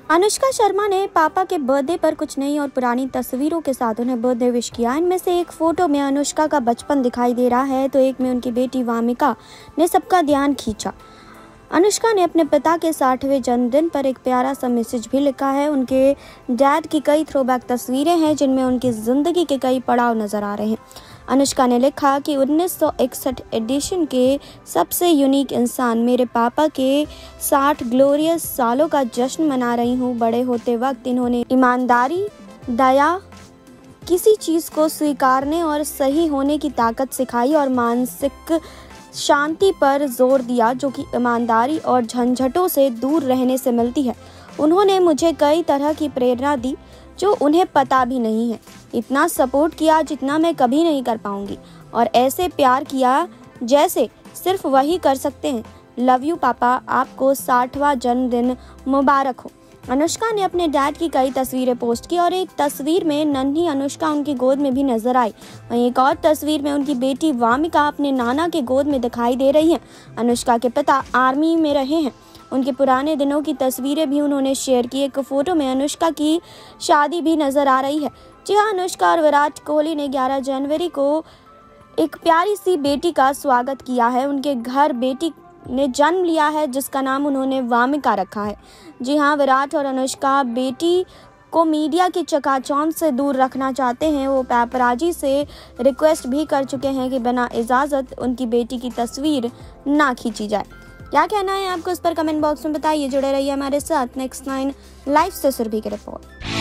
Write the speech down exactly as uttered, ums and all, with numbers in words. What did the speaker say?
अनुष्का शर्मा ने पापा के बर्थडे पर कुछ नई और पुरानी तस्वीरों के साथ उन्हें बर्थडे विश किया। इनमें से एक फोटो में अनुष्का का बचपन दिखाई दे रहा है तो एक में उनकी बेटी वामिका ने सबका ध्यान खींचा। अनुष्का ने अपने पिता के साठवें जन्मदिन पर एक प्यारा सा मैसेज भी लिखा है। उनके डैड की कई थ्रोबैक तस्वीरें हैं जिनमें उनकी ज़िंदगी के कई पड़ाव नजर आ रहे हैं। अनुष्का ने लिखा कि उन्नीस सौ इकसठ एडिशन के सबसे यूनिक इंसान मेरे पापा के साठ ग्लोरियस सालों का जश्न मना रही हूँ। बड़े होते वक्त इन्होंने ईमानदारी, दया, किसी चीज़ को स्वीकारने और सही होने की ताकत सिखाई और मानसिक शांति पर जोर दिया जो कि ईमानदारी और झंझटों से दूर रहने से मिलती है। उन्होंने मुझे कई तरह की प्रेरणा दी जो उन्हें पता भी नहीं है। इतना सपोर्ट किया जितना मैं कभी नहीं कर पाऊंगी और ऐसे प्यार किया जैसे सिर्फ वही कर सकते हैं। लव यू पापा, आपको साठवां जन्मदिन मुबारक हो। अनुष्का ने अपने डैड की कई तस्वीरें पोस्ट की और एक तस्वीर में नन्ही अनुष्का उनकी गोद में भी नजर आई। वहीं एक और तस्वीर में उनकी बेटी वामिका अपने नाना के गोद में दिखाई दे रही हैं। अनुष्का के पिता आर्मी में रहे हैं। उनके पुराने दिनों की तस्वीरें भी उन्होंने शेयर की। एक फोटो में अनुष्का की शादी भी नजर आ रही है। जी हाँ, अनुष्का और विराट कोहली ने ग्यारह जनवरी को एक प्यारी सी बेटी का स्वागत किया है। उनके घर बेटी ने जन्म लिया है जिसका नाम उन्होंने वामिका रखा है। जी हाँ, विराट और अनुष्का बेटी को मीडिया की चकाचौंध से दूर रखना चाहते हैं। वो पैपराजी से रिक्वेस्ट भी कर चुके हैं कि बिना इजाज़त उनकी बेटी की तस्वीर ना खींची जाए। क्या कहना है आपको, इस पर कमेंट बॉक्स में बताइए। जुड़े रहिए हमारे साथ नेक्स्ट नाइन लाइव से सुरभि की रिपोर्ट।